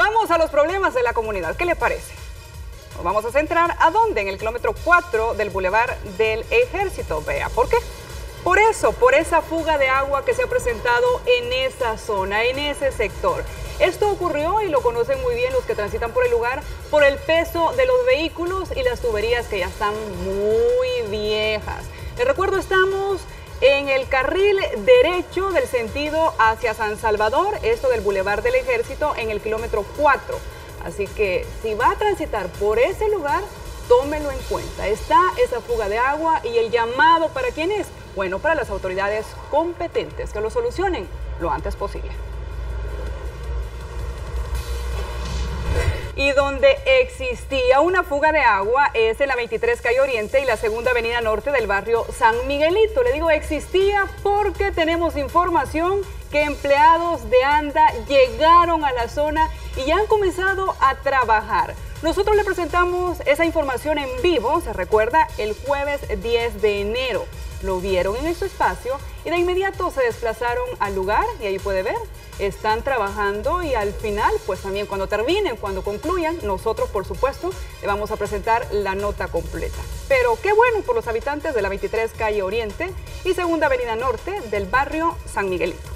Vamos a los problemas de la comunidad. ¿Qué le parece? Nos vamos a centrar ¿a dónde? En el kilómetro 4 del Boulevard del Ejército. Vea, ¿por qué? Por eso, por esa fuga de agua que se ha presentado en esa zona, en ese sector. Esto ocurrió, y lo conocen muy bien los que transitan por el lugar, por el peso de los vehículos y las tuberías que ya están muy viejas. Les recuerdo, estamos en el carril derecho del sentido hacia San Salvador, esto del Boulevard del Ejército, en el kilómetro 4. Así que si va a transitar por ese lugar, tómelo en cuenta. Está esa fuga de agua y el llamado, ¿para quién es? Bueno, para las autoridades competentes que lo solucionen lo antes posible. Y donde existía una fuga de agua es en la 23 Calle Oriente y la Segunda Avenida Norte del barrio San Miguelito. Le digo existía porque tenemos información que empleados de ANDA llegaron a la zona y ya han comenzado a trabajar. Nosotros le presentamos esa información en vivo, se recuerda, el jueves 10 de enero. Lo vieron en su espacio y de inmediato se desplazaron al lugar y ahí puede ver, están trabajando y al final, pues también cuando terminen, cuando concluyan, nosotros por supuesto le vamos a presentar la nota completa. Pero qué bueno por los habitantes de la 23 Calle Oriente y Segunda Avenida Norte del barrio San Miguelito.